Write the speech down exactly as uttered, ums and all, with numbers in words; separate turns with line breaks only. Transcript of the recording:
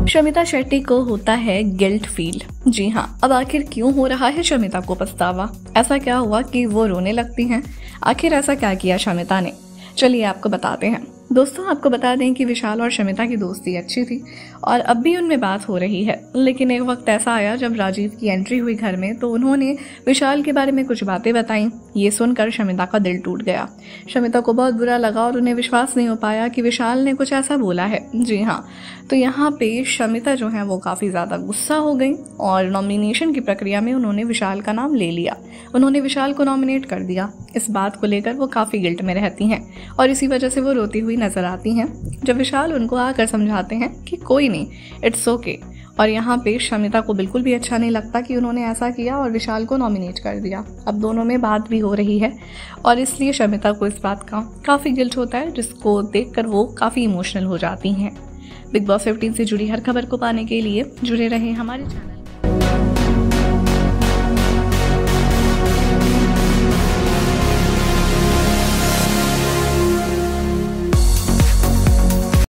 शमिता शेट्टी को होता है गिल्ट फील। जी हाँ, अब आखिर क्यों हो रहा है शमिता को पछतावा? ऐसा क्या हुआ कि वो रोने लगती हैं? आखिर ऐसा क्या किया शमिता ने? चलिए आपको बताते हैं। दोस्तों, आपको बता दें कि विशाल और शमिता की दोस्ती अच्छी थी और अब भी उनमें बात हो रही है। लेकिन एक वक्त ऐसा आया जब राजीव की एंट्री हुई घर में, तो उन्होंने विशाल के बारे में कुछ बातें बताई। ये सुनकर शमिता का दिल टूट गया। शमिता को बहुत बुरा लगा और उन्हें विश्वास नहीं हो पाया कि विशाल ने कुछ ऐसा बोला है। जी हाँ, तो यहाँ पे शमिता जो है वो काफ़ी ज़्यादा गुस्सा हो गई और नॉमिनेशन की प्रक्रिया में उन्होंने विशाल का नाम ले लिया। उन्होंने विशाल को नॉमिनेट कर दिया। इस बात को लेकर वो काफ़ी गिल्ट में रहती हैं और इसी वजह से वो रोती हुई नजर आती हैं जब विशाल उनको आकर समझाते हैं कि कोई नहीं, इट्स ओके। और यहाँ पे शमिता को बिल्कुल भी अच्छा नहीं लगता कि उन्होंने ऐसा किया और विशाल को नॉमिनेट कर दिया। अब दोनों में बात भी हो रही है और इसलिए शमिता को इस बात का काफ़ी गिल्ट होता है, जिसको देखकर वो काफ़ी इमोशनल हो जाती हैं। बिग बॉस फिफ्टीन से जुड़ी हर खबर को पाने के लिए जुड़े रहें हमारे चैनल।